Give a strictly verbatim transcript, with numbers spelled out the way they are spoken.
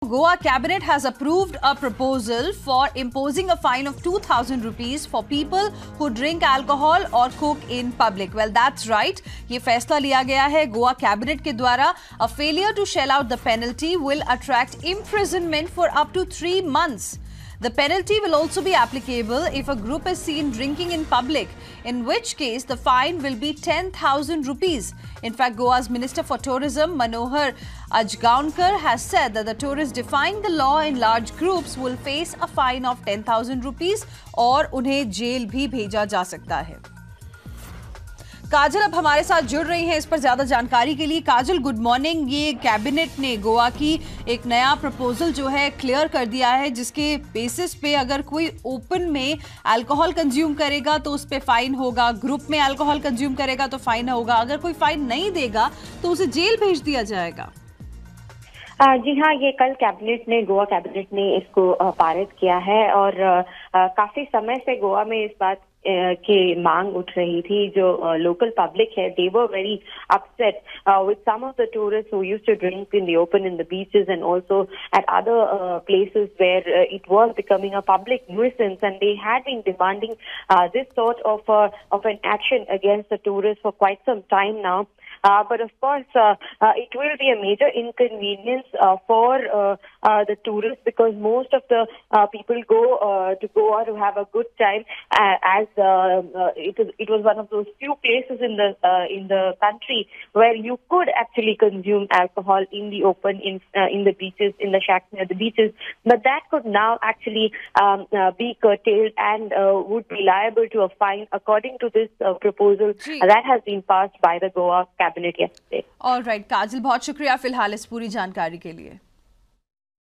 Goa cabinet has approved a proposal for imposing a fine of two thousand rupees for people who drink alcohol or cook in public. Well, that's right. ये फैसला लिया गया है Goa cabinet के द्वारा. A failure to shell out the penalty will attract imprisonment for up to three months. The penalty will also be applicable if a group is seen drinking in public, in which case the fine will be ten thousand rupees. In fact, Goa's Minister for Tourism, Manohar Ajgaonkar, has said that the tourists defying the law in large groups will face a fine of ten thousand rupees और उन्हें jail भी भेजा जा सकता है. काजल अब हमारे साथ जुड़ रही हैं इस पर ज्यादा जानकारी के लिए. Kajal, good morning. ये कैबिनेट ने गोवा की एक नया प्रपोजल जो है क्लियर कर दिया है, जिसके बेसिस पे अगर कोई ओपन में अल्कोहल कंज्यूम करेगा तो उस पे फाइन होगा, ग्रुप में अल्कोहल कंज्यूम करेगा तो फाइन होगा, अगर कोई फाइन नहीं देगा तो उसे जेल भेज दिया जाएगा. जी हाँ, ये कल कैबिनेट ने गोवा कैबिनेट ने इसको पारित किया है और काफी समय से गोवा में इस बात की मांग उठ रही थी. जो लोकल पब्लिक है, they were very upset uh, with some of the tourists who used to drink in the open in the beaches and also at other uh, places where uh, it was becoming a public nuisance, and they had been demanding uh, this sort of uh, of an action against the tourists for quite some time now. Uh, but of course, uh, uh, it will be a major inconvenience uh, for uh, uh, the tourists, because most of the uh, people go uh, to Goa to have a good time, uh, as uh, uh, it, is, it was one of those few places in the uh, in the country where you could actually consume alcohol in the open, in uh, in the beaches, in the shacks near the beaches. But that could now actually um, uh, be curtailed and uh, would be liable to a fine, according to this uh, proposal uh, that has been passed by the Goa cabinet yesterday. All right Kajal, बहुत शुक्रिया फिलहाल इस पूरी जानकारी के लिए.